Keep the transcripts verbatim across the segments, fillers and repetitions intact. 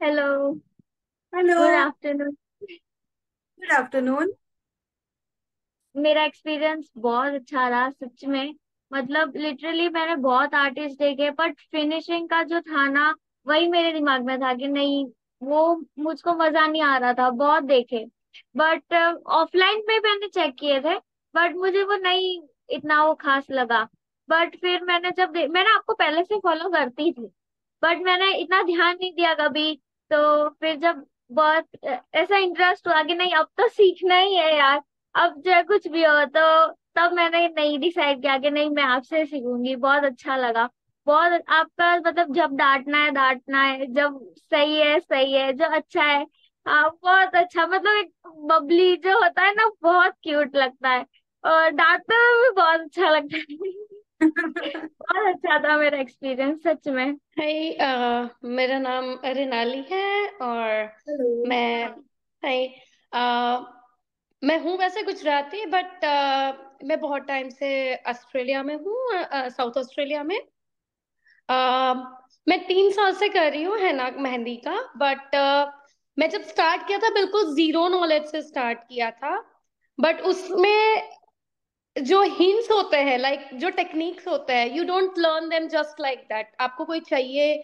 Hello. Hello. Good afternoon. Good afternoon. मेरा experience बहुत अच्छा रहा सच में। मतलब लिटरली मैंने बहुत आर्टिस्ट देखे, बट फिनिशिंग का जो था ना, वही मेरे दिमाग में था कि नहीं, वो मुझको मजा नहीं आ रहा था। बहुत देखे, बट ऑफलाइन में मैंने चेक किए थे, बट मुझे वो नहीं इतना वो खास लगा। बट फिर मैंने जब दे, मैंने आपको पहले से फॉलो करती थी, बट मैंने इतना ध्यान नहीं दिया कभी। तो फिर जब बहुत अ, ऐसा इंटरेस्ट हुआ कि नहीं, अब तो सीखना ही है यार, अब चाहे कुछ भी हो, तो तब मैंने नहीं डिसाइड किया कि नहीं, मैं आपसे सीखूंगी। बहुत अच्छा लगा। बहुत आपका मतलब, जब डांटना है डांटना है, जब सही है सही है, जो अच्छा है। हाँ, बहुत अच्छा। मतलब एक बबली जो होता है ना, बहुत क्यूट लगता है। और डांटते हुए भी बहुत अच्छा लगता है। बहुत अच्छा था मेरा एक्सपीरियंस सच में। हाय, अ, मेरा नाम रिनाली है। और हेलो। मैं हाय अ, मैं हूँ वैसे गुजराती, बट मैं बहुत टाइम से ऑस्ट्रेलिया में हूँ, साउथ ऑस्ट्रेलिया में। अ, मैं तीन साल से कर रही हूँ है ना मेहंदी का। बट मैं जब स्टार्ट किया था बिल्कुल जीरो नॉलेज से स्टार्ट किया था। बट उसमें जो हिंट्स होते हैं, लाइक जो टेक्निक्स होते हैं, you don't learn them just like that. आपको कोई चाहिए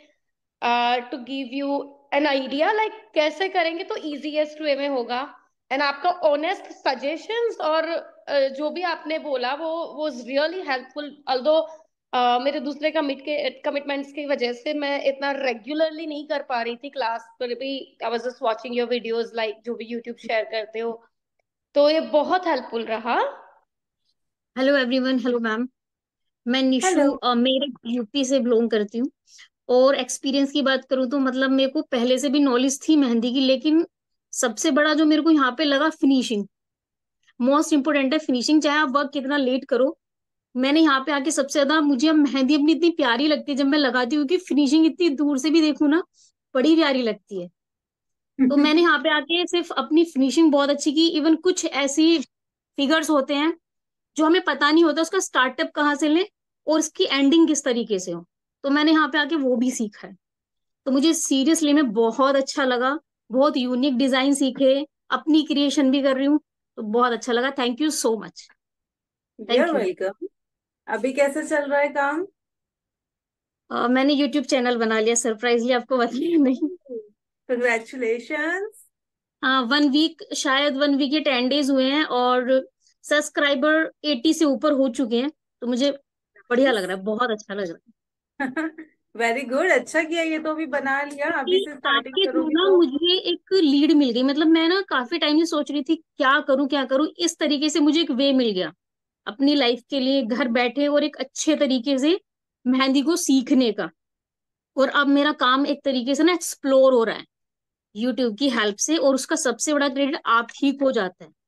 to give you an idea, like कैसे करेंगे तो इजीएस्ट वे में होगा। एंड आपका ऑनेस्ट सजेशंस और uh, जो भी आपने बोला वो वाज रियली हेल्पफुल। अल्दो मेरे दूसरे कमिट के कमिटमेंट्स की वजह से मैं इतना रेगुलरली नहीं कर पा रही थी क्लास पर भी। I was just watching your videos, like जो भी यूट्यूब शेयर करते हो। तो ये बहुत हेल्पफुल रहा। Hello everyone. Hello ma'am. मैं निशु, हेलो। अ, मेरे यूपी से बिलोंग करती हूँ। और एक्सपीरियंस की बात करूँ तो मतलब मेरे को पहले से भी नॉलेज थी मेहंदी की, लेकिन सबसे बड़ा जो मेरे को यहाँ पे लगा, फिनिशिंग। मोस्ट इम्पोर्टेंट है फिनिशिंग, चाहे आप वर्क कितना लेट करो। मैंने यहाँ पे आके सबसे ज्यादा, मुझे अब मेहंदी अपनी इतनी प्यारी लगती है जब मैं लगाती हूँ कि फिनिशिंग इतनी दूर से भी देखूँ ना, बड़ी प्यारी लगती है। तो मैंने यहाँ पे आके सिर्फ अपनी फिनिशिंग बहुत अच्छी की। इवन कुछ ऐसी फिगर्स होते हैं जो हमें पता नहीं होता उसका स्टार्टअप कहाँ से लें और उसकी एंडिंग किस तरीके से हो, तो मैंने यहाँ पे आके वो भी सीखा है। तो मुझे सीरियसली में बहुत अच्छा लगा। बहुत यूनिक डिजाइन सीखे, अपनी क्रिएशन भी कर रही हूँ, तो बहुत अच्छा लगा। Thank you so much. Your thank you. Welcome. अभी कैसे चल रहा है काम? मैंने यूट्यूब चैनल बना लिया, सरप्राइजली आपको बताया नहीं। कंग्रेचुलेशंस। हाँ, वन वीक, शायद वन वीक के टेन डेज हुए हैं, और सब्सक्राइबर एटी से ऊपर हो चुके हैं। तो मुझे बढ़िया लग रहा है, बहुत अच्छा लग रहा है। Very good. अच्छा किया, ये तो अभी बना लिया, अभी क्योंकि से स्टार्टिंग आपके थ्रू करोगी ना तो। मुझे एक लीड मिल गई। मतलब मैं ना काफी टाइम से सोच रही थी क्या करूं क्या करूं, इस तरीके से मुझे एक वे मिल गया अपनी लाइफ के लिए, घर बैठे और एक अच्छे तरीके से मेहंदी को सीखने का। और अब मेरा काम एक तरीके से ना एक्सप्लोर हो रहा है यूट्यूब की हेल्प से, और उसका सबसे बड़ा क्रेडिट आप ही को जाता है।